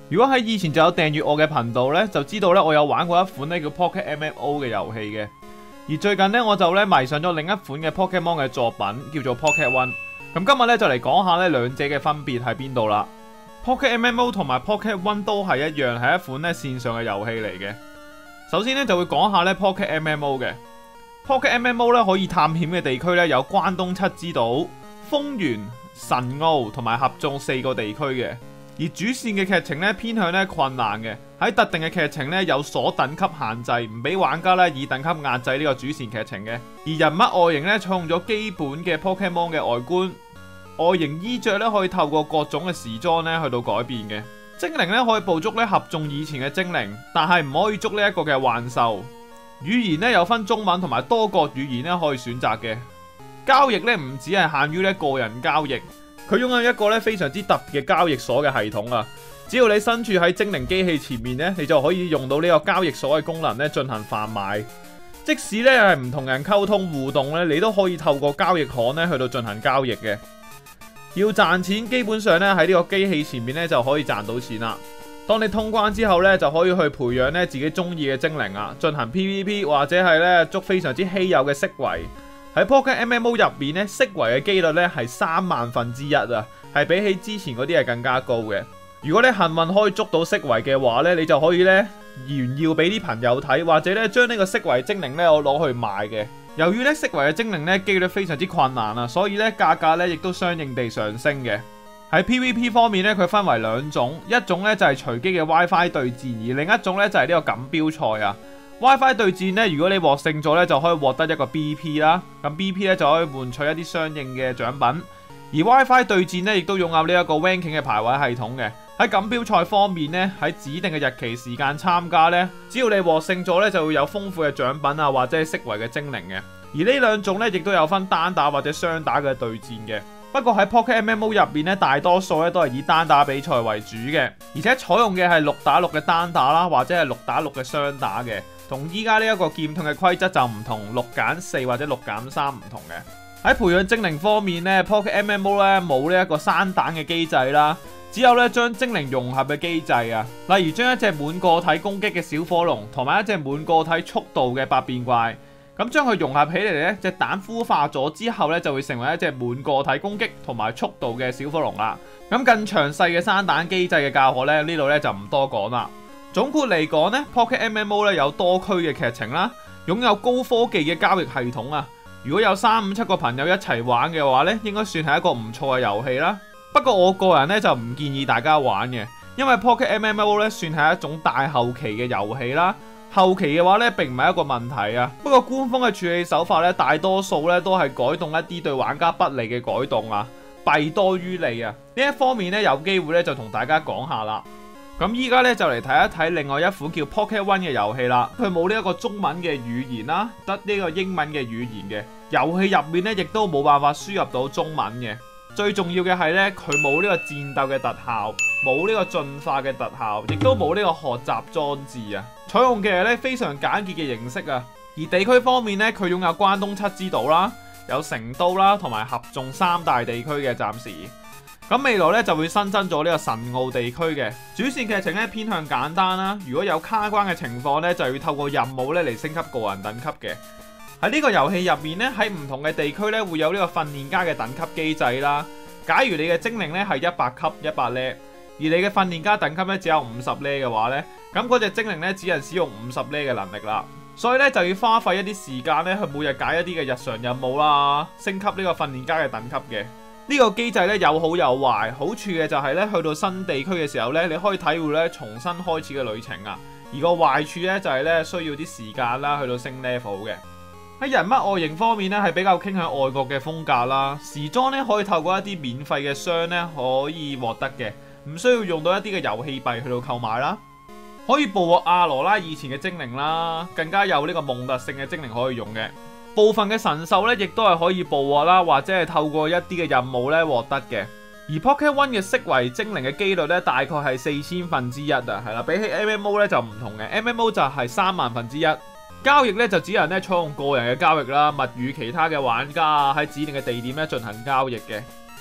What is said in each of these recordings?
如果喺以前就有訂閱我嘅頻道呢，就知道呢我有玩過一款呢叫 Pocket MMO 嘅遊戲嘅。而最近呢，我就呢迷上咗另一款嘅 Pokemon 嘅作品，叫做 Pocket One。咁今日呢，就嚟講下呢兩者嘅分別喺邊度啦。Pocket MMO 同埋 Pocket One 都係一樣，係一款呢線上嘅遊戲嚟嘅。首先呢，就會講下呢 Pocket MMO 嘅。Pocket MMO 呢可以探險嘅地區呢有關東七之島、豐原、神奧同埋合眾4個地區嘅。而主線嘅劇情咧偏向咧困難嘅，喺特定嘅劇情咧有所等級限制，唔俾玩家咧以等級壓制呢個主線劇情嘅。而人物外形咧採用咗基本嘅 Pokemon 嘅外觀，外形衣着咧可以透過各種嘅時裝咧去到改變嘅。精靈咧可以捕捉咧合眾以前嘅精靈，但係唔可以捉呢一個嘅幻獸。語言咧有分中文同埋多國語言咧可以選擇嘅。交易咧唔只係限於咧個人交易。佢擁有一個咧非常之特別嘅交易所嘅系統啊！只要你身處喺精靈機器前面咧，你就可以用到呢個交易所嘅功能咧進行販賣。即使咧係唔同人溝通互動咧，你都可以透過交易行咧去到進行交易嘅。要賺錢，基本上咧喺呢個機器前面咧就可以賺到錢啦。當你通關之後咧，就可以去培養咧自己中意嘅精靈啊，進行 PVP 或者係咧捉非常之稀有嘅色違。喺 Pocket MMO 入面咧，色違嘅機率咧係1/3000啊，係比起之前嗰啲係更加高嘅。如果你幸運可以捉到色違嘅話咧，你就可以咧炫耀俾啲朋友睇，或者咧將呢個色違精靈咧我攞去賣嘅。由於咧色違嘅精靈咧機率非常之困難啊，所以咧價格咧亦都相應地上升嘅。喺 PVP 方面咧，佢分為兩種，一種咧就係隨機嘅 WiFi 對戰，而另一種咧就係呢個錦標賽啊。WiFi 對戰咧，如果你獲勝咗咧，就可以獲得一個 BP 啦。咁 BP 咧就可以換取一啲相應嘅獎品。而 WiFi 對戰咧，亦都擁有呢一個 ranking 嘅排位系統嘅。喺錦標賽方面咧，喺指定嘅日期時間參加咧，只要你獲勝咗咧，就會有豐富嘅獎品啊，或者係色違嘅精靈嘅。而呢兩種咧，亦都有分單打或者雙打嘅對戰嘅。不過喺 Pocket MMO 入邊咧，大多數咧都係以單打比賽為主嘅，而且採用嘅係6打6嘅單打啦，或者係6打6嘅雙打嘅。同依家呢一個劍盾嘅規則就唔同，6揀4或者6揀3唔同嘅。喺培養精靈方面咧 ，Pocket MMO 咧冇呢一個生蛋嘅機制啦，只有咧將精靈融合嘅機制啊。例如將一隻滿個體攻擊嘅小火龍同埋一隻滿個體速度嘅百變怪，咁將佢融合起嚟咧，隻蛋孵化咗之後咧就會成為一隻滿個體攻擊同埋速度嘅小火龍啦。咁更詳細嘅生蛋機制嘅教學咧，呢度咧就唔多講啦。總括嚟講呢 Pocket MMO 咧有多區嘅劇情啦，擁有高科技嘅交易系統啊。如果有3、5、7個朋友一齊玩嘅話呢，應該算係一個唔錯嘅遊戲啦。不過我個人呢，就唔建議大家玩嘅，因為 Pocket MMO 咧算係一種大後期嘅遊戲啦。後期嘅話呢，並唔係一個問題啊。不過官方嘅處理手法呢，大多數呢都係改動一啲對玩家不利嘅改動啊，弊多於利啊。呢一方面呢，有機會呢就同大家講下啦。咁依家咧就嚟睇一睇另外一款叫 Pocket One 嘅遊戲啦。佢冇呢一個中文嘅語言啦，得呢個英文嘅語言嘅。遊戲入面咧亦都冇辦法輸入到中文嘅。最重要嘅係咧，佢冇呢個戰鬥嘅特效，冇呢個進化嘅特效，亦都冇呢個學習裝置啊。採用嘅係咧非常簡潔嘅形式啊。而地區方面咧，佢擁有關東七之島啦，有成都啦，同埋合眾3大地區嘅暫時。咁未來咧就會新增咗呢個神奧地區嘅主線劇情咧偏向簡單啦。如果有卡關嘅情況咧，就要透過任務咧嚟升級個人等級嘅。喺呢個遊戲入面咧，喺唔同嘅地區咧會有呢個訓練家嘅等級機制啦。假如你嘅精靈咧係100級100呢，而你嘅訓練家等級咧只有50呢嘅話咧，咁嗰隻精靈咧只能使用50呢嘅能力啦。所以咧就要花費一啲時間咧去每日解一啲嘅日常任務啦，升級呢個訓練家嘅等級嘅。呢個機制咧有好有壞，好處嘅就係咧去到新地區嘅時候咧，你可以體會咧重新開始嘅旅程啊。而個壞處咧就係咧需要啲時間啦，去到升 level 嘅。喺人物外形方面咧係比較傾向外國嘅風格啦，時裝咧可以透過一啲免費嘅箱咧可以獲得嘅，唔需要用到一啲嘅遊戲幣去到購買啦。可以捕獲阿羅拉以前嘅精靈啦，更加有呢個蒙特性嘅精靈可以用嘅。部分嘅神獸咧，亦都係可以捕獲啦，或者係透過一啲嘅任務咧獲得嘅。而 Pocket One 嘅色違精靈嘅機率咧，大概係4000分之一啊，係啦，比起 MMO 咧就唔同嘅 ，MMO 就係30000分之一。交易咧就只能咧採用個人嘅交易啦，勿與其他嘅玩家喺指定嘅地點咧進行交易嘅。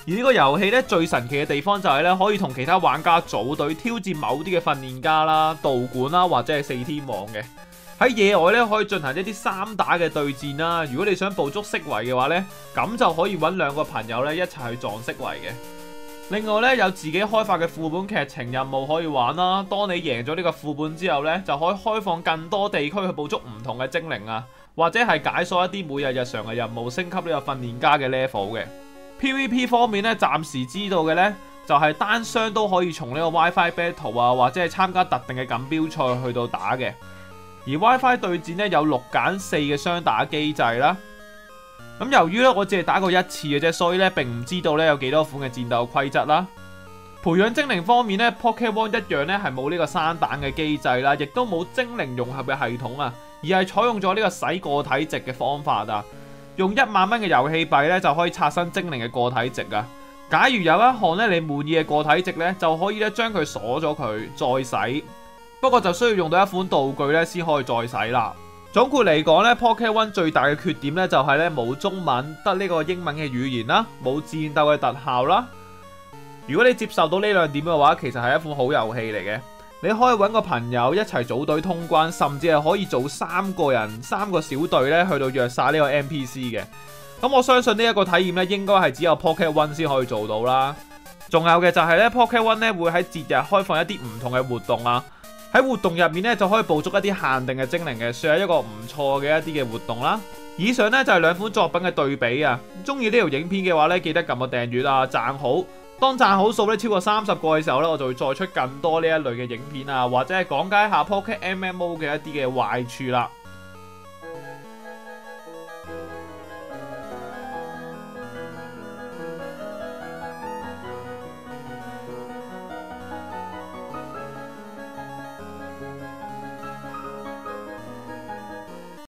而呢個遊戲咧最神奇嘅地方就係咧可以同其他玩家組隊挑戰某啲嘅訓練家啦、道館啦或者係四天王嘅。喺野外咧可以進行一啲3打嘅對戰啦。如果你想捕捉色違嘅話咧，咁就可以揾2個朋友咧一齊去撞色違嘅。另外咧有自己開發嘅副本劇情任務可以玩啦。當你贏咗呢個副本之後咧，就可以開放更多地區去捕捉唔同嘅精靈啊，或者係解鎖一啲每日日常嘅任務，升級呢個訓練家嘅 level 嘅。PVP 方面咧，暫時知道嘅咧就係單雙都可以從呢個 WiFi Battle 啊，或者係參加特定嘅錦標賽去到打嘅。而 WiFi 對戰咧有6揀4嘅雙打機制啦。咁由於咧我只係打過1次嘅啫，所以咧並唔知道咧有幾多款嘅戰鬥規則啦。培養精靈方面咧 ，Pokémon 一樣咧係冇呢個生蛋嘅機制啦，亦都冇精靈融合嘅系統啊，而係採用咗呢個洗個體值嘅方法啊。用1萬蚊嘅遊戲幣咧就可以刷新精靈嘅個體值啊！假如有一項咧你滿意嘅個體值咧，就可以咧將佢鎖咗佢再洗。不過就需要用到一款道具咧先可以再洗啦。總括嚟講咧 ，Pokémon 最大嘅缺點咧就係咧冇中文，得呢個英文嘅語言啦，冇戰鬥嘅特效啦。如果你接受到呢2點嘅話，其實係一款好遊戲嚟嘅。你可以揾個朋友一齊組隊通關，甚至係可以做3個人、3個小隊咧去到虐殺呢個 NPC 嘅。咁我相信呢一個體驗咧應該係只有 Pocket One 先可以做到啦。仲有嘅就係咧 Pocket One 咧會喺節日開放一啲唔同嘅活動啊。喺活動入面咧就可以捕捉一啲限定嘅精靈嘅，算係一個唔錯嘅一啲嘅活動啦。以上咧就係2款作品嘅對比啊。中意呢條影片嘅話咧，記得撳個訂閱啊，讚好。當讚好數咧超過30個嘅時候咧，我就會再出更多呢一類嘅影片啊，或者係講解下 Pocket MMO 嘅一啲嘅壞處啦。